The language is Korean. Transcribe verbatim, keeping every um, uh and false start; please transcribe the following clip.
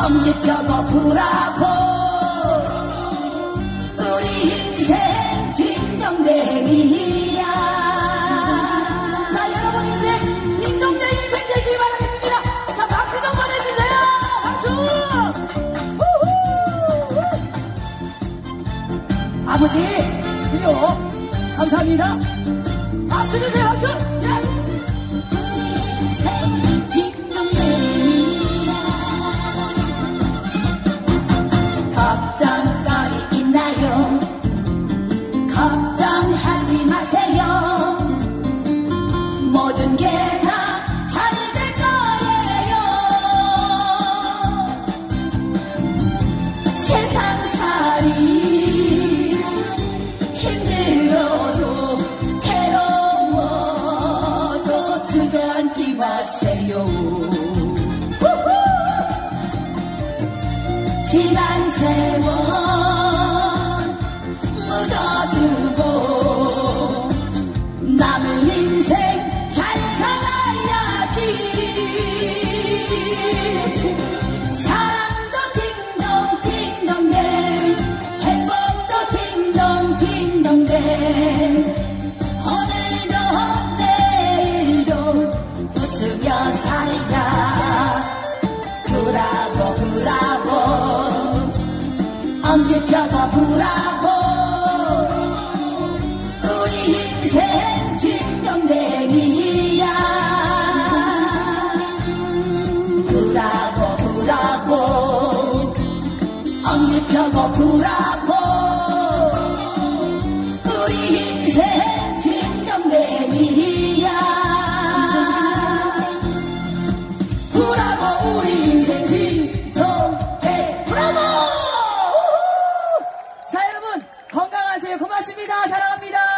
엄지 펴고 부라고 우리 인생 딩동댕이야. 자, 여러분 인생 딩동댕 인생 되시기 바라겠습니다. 자, 박수 좀 보내주세요. 박수. 우후. 아버지 그리고 감사합니다. 박수 주세요. 박수. 야. 걱정거리 있나요? 걱정하지 마세요. 모든 게 다 잘 될 거예요. 세상살이 힘들어도 괴로워도 주저앉지 마세요. 지난 세월 묻어두고 남은 인생 잘 살아야지. 사랑도 딩동 딩동댕 행복도 딩동 딩동댕 오늘도 내일도 웃으며 살자. 부라고 부라고 엄지 펴고 부라고 우리 인생 딩동댕이야. 부라고 부라고 엄지 펴고 부라고 우리 인생 딩동댕이야. 부라고 우리 인생 딩동댕 브라보. 자, 여러분 건강하세요. 고맙습니다. 사랑합니다.